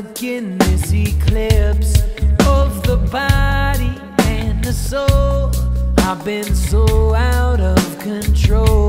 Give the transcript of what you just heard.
stuck in this eclipse of the body and the soul. I've been so out of control.